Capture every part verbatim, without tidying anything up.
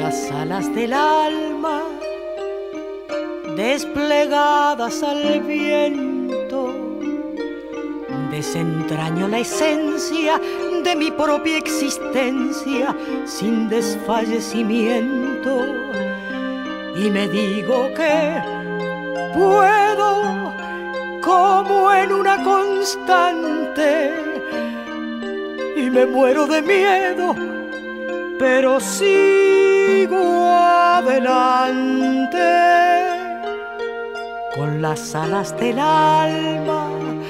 las alas del alma desplegadas al viento, desentraño la esencia de mi propia existencia sin desfallecimiento, y me digo que puedo, como en una constante, y me muero de miedo, pero sigo adelante con las alas del alma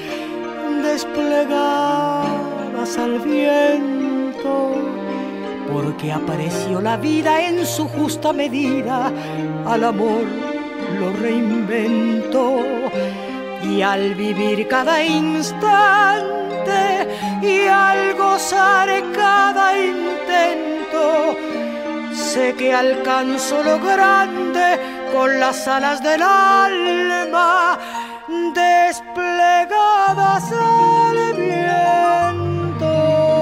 desplegadas al viento, porque aprecio la vida en su justa medida, al amor lo reinvento, y al vivir cada instante y al gozar cada intento, sé que alcanzo lo grande con las alas del alma desplegadas al viento.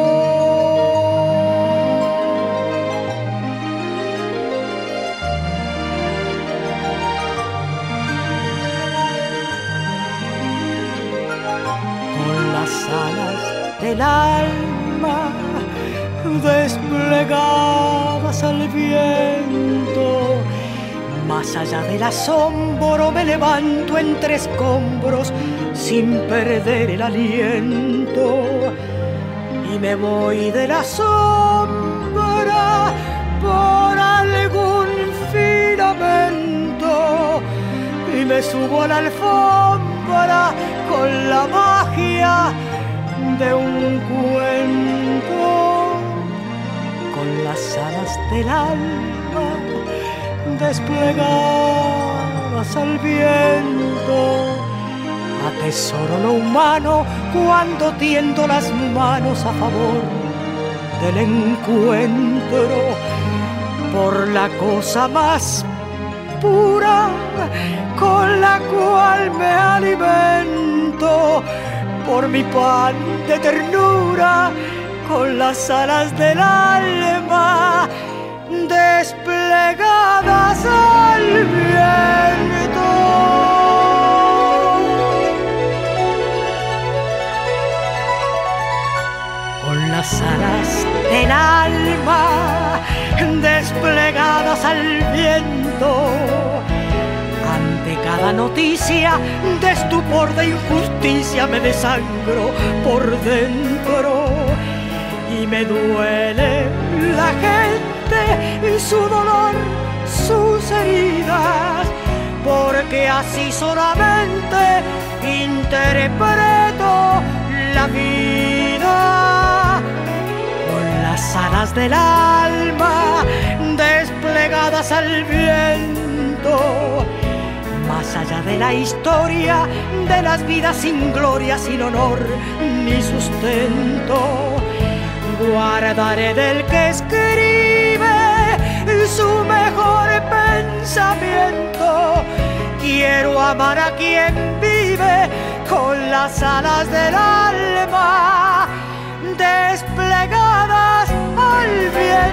Con las alas del alma desplegadas al viento, más allá del asombro me levanto entre escombros sin perder el aliento, y me voy de la sombra por algún filamento y me subo a la alfombra con la magia de un cuento, con las alas del alma desplegadas al viento. Atesoro lo humano cuando tiendo las manos a favor del encuentro, por la cosa más pura con la cual me alimento, por mi pan de ternura con las alas del alma desplegadas al viento. Con las alas del alma desplegadas al viento, ante cada noticia de estupor, de injusticia, me desangro por dentro y me duele la gente y su dolor, sus heridas, porque así solamente interpreto la vida. Con las alas del alma desplegadas al viento, más allá de la historia de las vidas sin gloria, sin honor ni sustento, guardaré del que escribe su mejor pensamiento. Quiero amar a quien vive con las alas del alma desplegadas al viento.